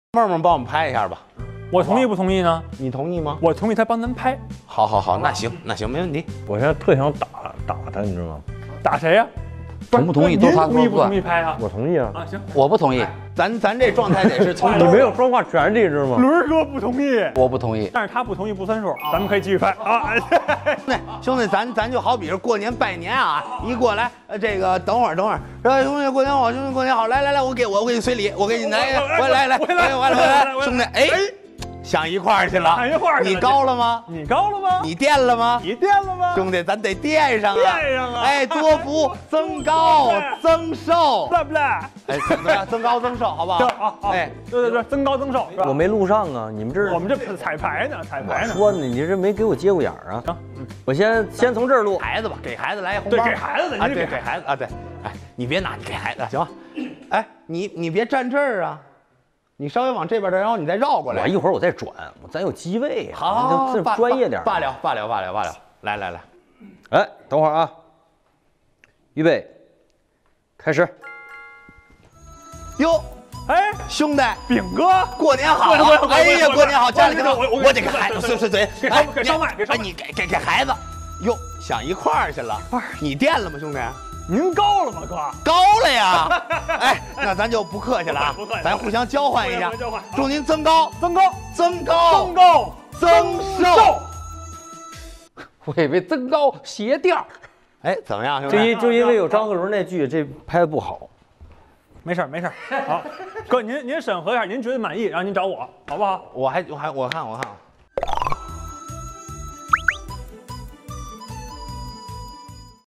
梦梦帮我们拍一下吧。 我同意不同意呢？ 你同意吗？ 我同意他帮咱拍。 好好好，那行那行，没问题。 我现在特想打他，你知道吗？ 打谁呀？ 同不同意都他同意不说算。 同意拍啊？ 我同意啊。 啊，行， 我不同意， 咱这状态得是从你没有说话权利，知道吗？ 轮儿哥不同意， 我不同意。 但是他不同意不算数，咱们可以继续拍啊。 兄弟，咱就好比是过年拜年啊，一过来，这个等会儿，兄弟过年好，兄弟过年好，来，我给你随礼，我给你来，来，兄弟，哎。想一块儿去了，你高了吗？ 你高了吗？ 你垫了吗？ 你垫了吗？ 兄弟，咱得垫上啊！ 垫上啊！ 哎，多福增高增寿， 赖不赖？ 哎，怎么样？增高增寿，好不好？ 好，哎，对，增高增寿。 我没录上啊，你们这我们这彩排呢。 说呢，你这没给我接过眼儿啊？我先从这儿录。 孩子吧，给孩子来一红包。 对，给孩子的啊，对，给孩子啊，对。哎，你别拿，你给孩子行吗？哎，你别站这儿啊。你稍微往这边的，然后你再绕过来。 我一会儿我再转，咱有机位。 好， 这专业点。 罢了。来。 哎，等会儿啊，预备，开始。 哟， 哎， 兄弟， 饼哥， 过年好！哎呀，过年好！家里头，我得给孩子碎嘴。 给烧麦， 你给孩子。哟，想一块儿去了。你垫了吗，兄弟？ 您高了吗，哥？ 高了呀！哎，那咱就不客气了啊，咱互相交换一下。祝您增高增寿。 我以为增高鞋调。 哎，怎么样，兄弟？ 就因为有张鹤伦那剧，这拍的不好。 没事。好，哥，您审核一下，您觉得满意，然后您找我，好不好？ 我看。